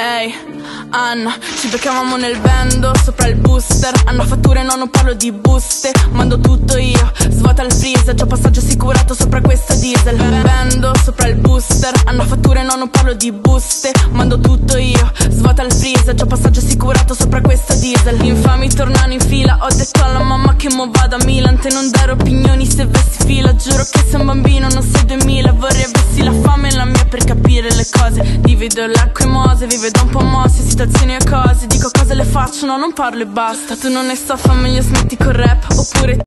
Ehi, Anna, ci beccavamo nel vendo sopra il booster. Hanno fatture, no, non parlo di buste. Mando tutto io, svuota il freezer. Già passaggio assicurato sopra questa diesel. Vendo sopra il booster. Hanno fatture, no, non parlo di buste. Mando tutto io, svuota il freezer. Già passaggio assicurato sopra questa diesel. Infami tornano in fila. Ho detto alla mamma che mo vado a Milan. Te non dare opinioni se vesti fila. Giuro che sei un bambino, non sei 2000. Vorrei avessi la fame e la mia per capire le cose. Divido l'acqua e mose, vive da un po' mosse, situazioni e cose. Dico cose le faccio, no, non parlo e basta. Tu non ne so, fa meglio smetti col rap. Oppure